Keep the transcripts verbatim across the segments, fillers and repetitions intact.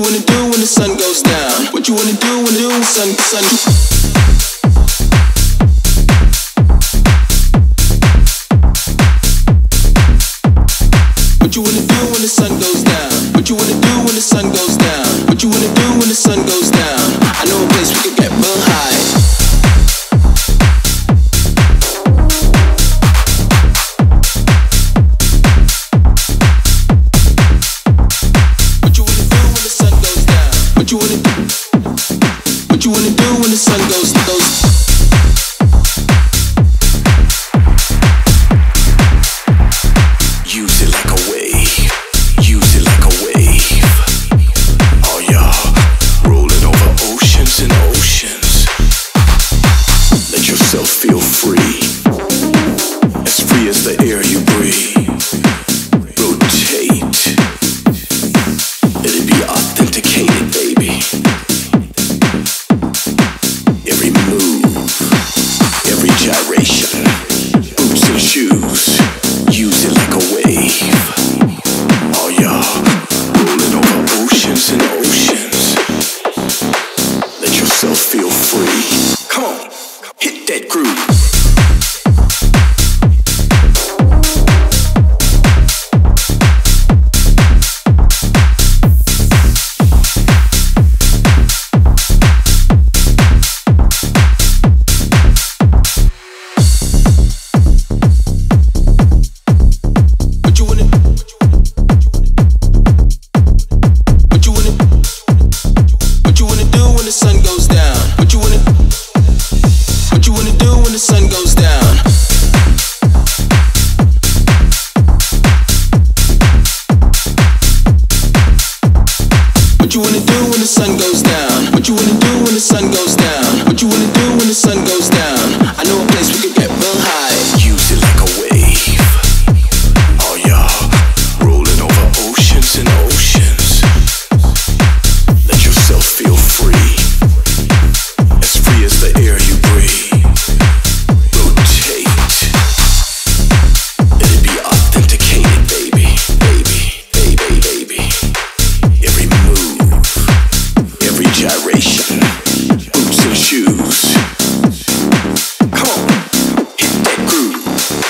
wanna do when the sun goes down? What you wanna do when the sun, sun What you wanna do when the sun goes down? What you wanna do when the sun goes down? What you wanna do when the sun goes down? I know a place we can get real high. What you wanna do when the sun goes down? What you wanna do? What you wanna do when the sun goes goes? Use it like a wave. Use it like a wave. Oh yeah, rolling over oceans and oceans. Let yourself feel free, as free as the air you breathe. Rotate. Let it be authenticated, baby. Every move, every gyration, boots and shoes. Use it like a wave. Oh yeah, rolling over oceans and oceans. Let yourself feel free. Come on, hit that groove. What you wanna do when the sun goes down? What you wanna do when the sun goes down? What you wanna do when the sun goes down? I know a place we can get real high. Use it like a wave. Oh yeah, rolling over oceans and oceans. Let yourself feel free, as free as the air you breathe. Rotate. Let it be authenticated, baby, baby, baby, baby. Every move, every gyration, boots and shoes. Come on, hit that groove.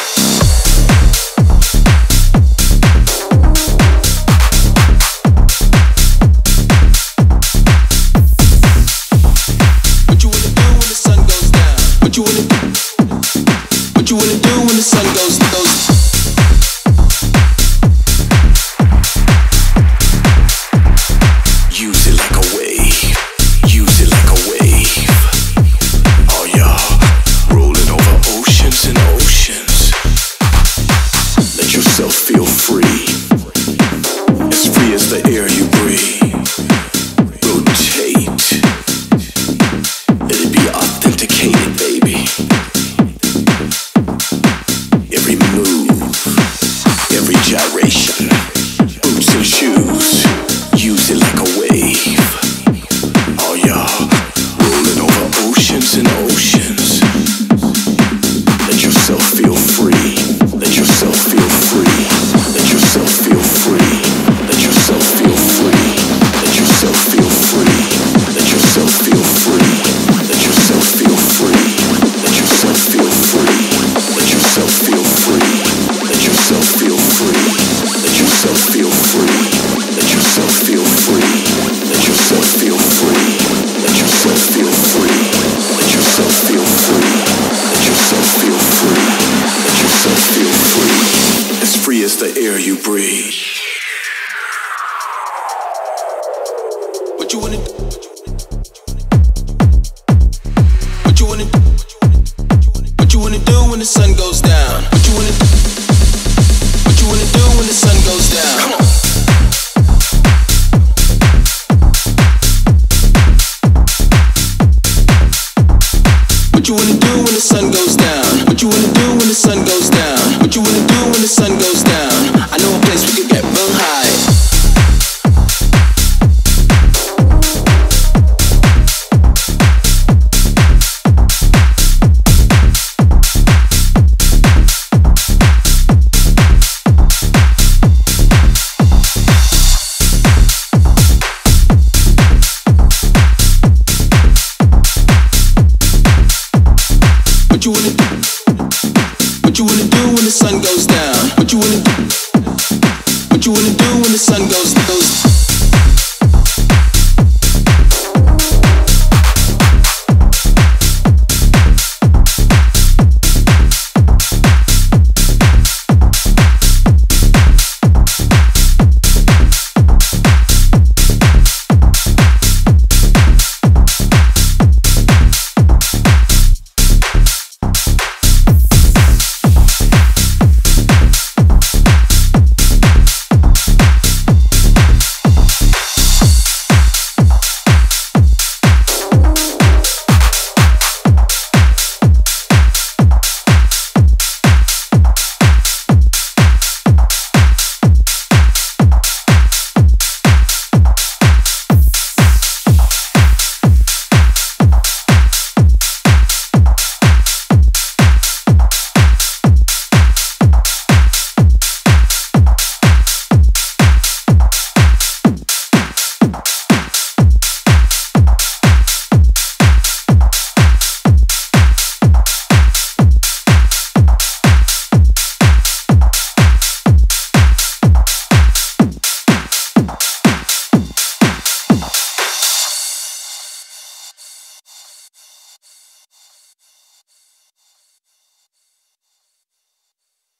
What you wanna do when the sun goes down? What you wanna do? What you wanna do when the sun goes goes? Use it like a wave. Use it like a wave. Oh yeah, rolling over oceans and oceans. Let yourself feel free, as free as the air you breathe. Rotate. Let it be authenticated, baby. Every move, every gyration, boots and shoes. Use it like a wave. Oh yeah, rolling over oceans and oceans. Let yourself feel free. Let yourself feel free. Let yourself feel free. Let yourself feel free. Let yourself feel free. Let yourself feel free. Let yourself feel free. Let yourself feel free. Let yourself feel free. Let yourself feel free. Let yourself feel free. Let yourself feel free. Let yourself feel free. Let yourself feel free. Let yourself feel free. Let yourself feel free. Let yourself feel free. As free as the air you breathe. What you wanna do? What you wanna do? What you wanna do when the sun goes down? What you wanna do? What you wanna do when the sun goes down? Come on. What you wanna do when the sun goes down? What you wanna do when the sun goes down? What you wanna do when the sun goes down? I know a place we can get real high. What you wanna do? What you wanna do when the sun goes down? What you wanna do? What you wanna do when the sun goes goes?